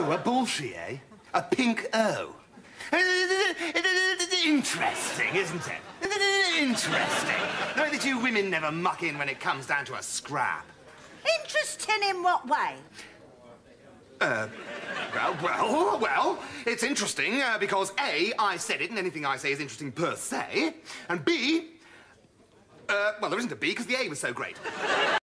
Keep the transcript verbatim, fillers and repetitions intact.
Oh, a Banshee, eh? A pink O. Interesting, isn't it? Interesting. The way that you women never muck in when it comes down to a scrap. Interesting in what way? Uh, well, well, well, it's interesting uh, because A, I said it and anything I say is interesting per se, and B, uh, well, there isn't a B because the A was so great.